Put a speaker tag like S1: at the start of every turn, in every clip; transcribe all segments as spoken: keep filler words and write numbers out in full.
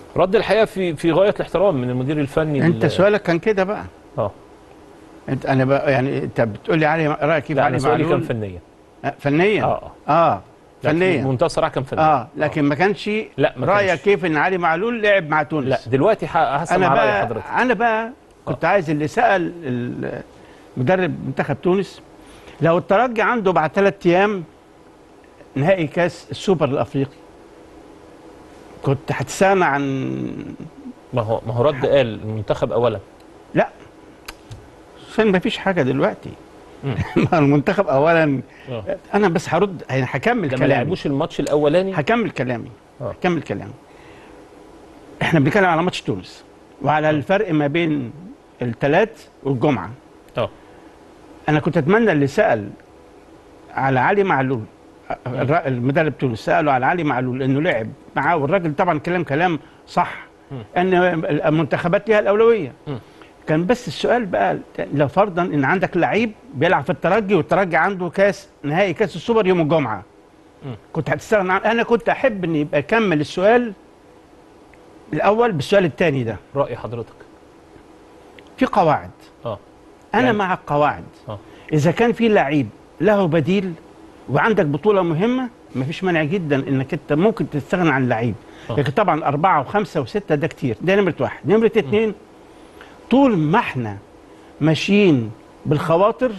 S1: رد الحقيقه في في غايه الاحترام من المدير الفني.
S2: انت سؤالك كان كده بقى.
S1: اه
S2: انت انا بقى يعني انت بتقول لي علي رايك كيف علي معلول؟
S1: سؤالي كان فنيا.
S2: فنيا
S1: اه
S2: اه فنيا
S1: منتهى الصراحه كان فنيا.
S2: اه لكن آه. ما كانش.
S1: لا ما
S2: رايك
S1: كانش.
S2: كيف ان علي معلول لعب مع تونس؟
S1: لا دلوقتي هسمع راي حضرتك.
S2: انا بقى كنت آه. عايز اللي سال مدرب منتخب تونس، لو الترجي عنده بعد ثلاث ايام نهائي كاس السوبر الافريقي كنت هتستغنى عن؟
S1: ما هو ما هو رد قال المنتخب اولا.
S2: لا عشان ما فيش حاجه دلوقتي. المنتخب اولا. أوه. انا بس هرد هكمل كلامي.
S1: ما لعبوش الماتش الاولاني.
S2: هكمل كلامي أوه. هكمل كلامي. احنا بنتكلم على ماتش تونس وعلى أوه. الفرق ما بين الثلاث والجمعه. اه انا كنت اتمنى اللي سال على علي معلول، المدرب تونس سالوا على علي معلول انه لعب معاه، والراجل طبعا كلام كلام صح م. ان المنتخبات ليها الاولويه. م. كان بس السؤال بقى لو فرضا ان عندك لعيب بيلعب في الترجي والترجي عنده كاس نهائي كاس السوبر يوم الجمعه، م. كنت هتستغنى عن؟ انا كنت احب ان يبقى كمل السؤال الاول بالسؤال الثاني ده.
S1: راي حضرتك
S2: في قواعد. اه انا يعني مع القواعد. اه اذا كان في لعيب له بديل وعندك بطوله مهمه مفيش مانع جدا انك انت ممكن تستغنى عن لعيب، لكن طبعا اربعه وخمسه وسته ده كتير. ده نمره واحد. نمره اثنين، طول ما احنا ماشيين بالخواطر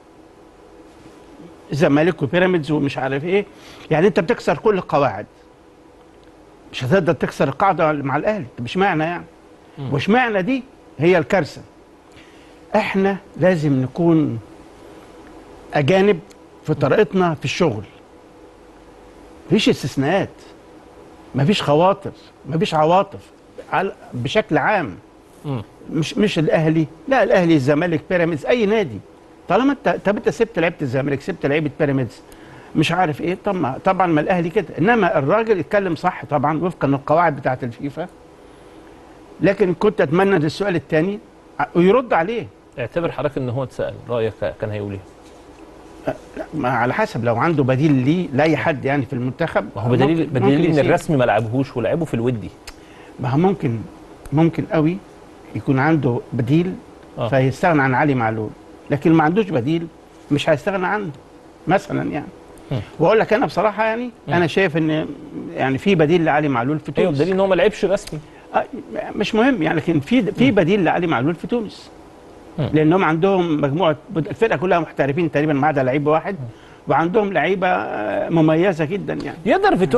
S2: زمالك وبيراميدز ومش عارف ايه، يعني انت بتكسر كل القواعد، مش هتقدر تكسر القاعده مع الاهلي. مش معنى يعني مش معنى دي هي الكارثه. احنا لازم نكون اجانب في طريقتنا في الشغل، مفيش استثناءات، مفيش خواطر، مفيش عواطف بشكل عام. م. مش مش الاهلي، لا الاهلي الزمالك بيراميدز اي نادي، طالما انت طب انت سبت لعيبه الزمالك سبت لعيبه بيراميدز مش عارف ايه، طبعا طبعا ما الاهلي كده. انما الراجل اتكلم صح طبعا وفقا للقواعد بتاعه الفيفا، لكن كنت اتمنى السؤال الثاني ويرد عليه.
S1: اعتبر حضرتك ان هو اتسال رايك كان هيقول ايه؟
S2: لا ما على حسب، لو عنده بديل ليه لاي حد يعني في المنتخب.
S1: ما هو بدليل بدليل ان الرسمي ما لعبهوش ولعبه في الودي.
S2: ما هو ممكن ممكن قوي يكون عنده بديل آه. فيستغنى عن علي معلول، لكن ما عندوش بديل مش هيستغنى عنه مثلا يعني. م. واقول لك انا بصراحه يعني م. انا شايف ان يعني في بديل لعلي معلول في تونس.
S1: ايوه بدليل ان هو ما لعبش رسمي.
S2: آه مش مهم يعني، لكن في في بديل لعلي معلول في تونس. لانهم عندهم مجموعه، الفرقه كلها محترفين تقريبا ما عدا لعيب واحد، وعندهم لعيبه مميزه جدا يعني.
S1: يقدر في